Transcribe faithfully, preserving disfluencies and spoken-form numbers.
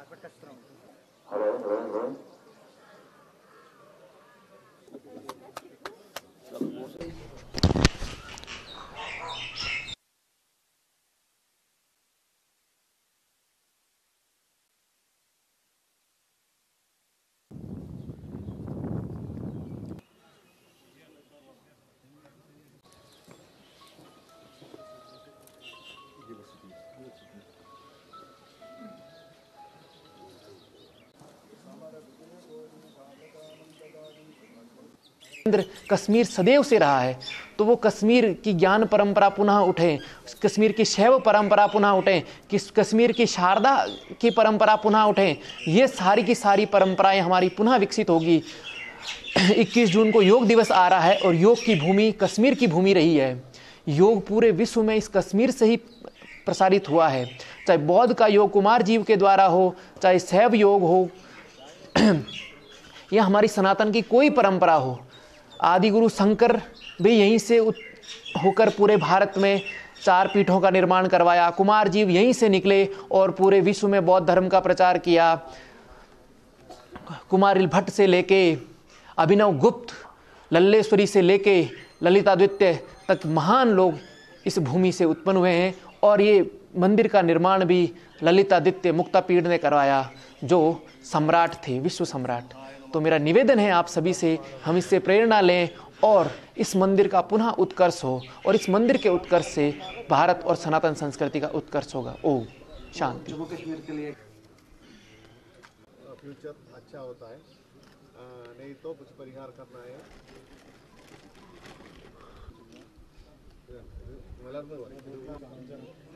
कश्मीर सदैव से रहा है, तो वो कश्मीर की ज्ञान परंपरा पुनः उठे, कश्मीर की शैव परंपरा पुनः उठे, किस कश्मीर की शारदा की परंपरा पुनः उठे। ये सारी की सारी परंपराएं हमारी पुनः विकसित होगी। इक्कीस जून को योग दिवस आ रहा है और योग की भूमि कश्मीर की भूमि रही है। योग पूरे विश्व में इस कश्मीर से ही प्रसारित हुआ है, चाहे बौद्ध का योग कुमार जीव के द्वारा हो, चाहे शैव योग हो या हमारी सनातन की कोई परंपरा हो। आदि गुरु शंकर भी यहीं से होकर पूरे भारत में चार पीठों का निर्माण करवाया। कुमार जीव यहीं से निकले और पूरे विश्व में बौद्ध धर्म का प्रचार किया। कुमारिल भट्ट से लेके अभिनव गुप्त, लल्लेश्वरी से लेके ललितादित्य तक महान लोग इस भूमि से उत्पन्न हुए हैं। और ये मंदिर का निर्माण भी ललितादित्य मुक्तापीड़ ने करवाया, जो सम्राट थे, विश्व सम्राट। तो मेरा निवेदन है आप सभी से, हम इससे प्रेरणा लें और इस मंदिर का पुनः उत्कर्ष हो, और इस मंदिर के उत्कर्ष से भारत और सनातन संस्कृति का उत्कर्ष होगा। ओम शांति। जम्मू कश्मीर के लिए फ्यूचर अच्छा होता है, आ, नहीं तो कुछ परिहार करना है।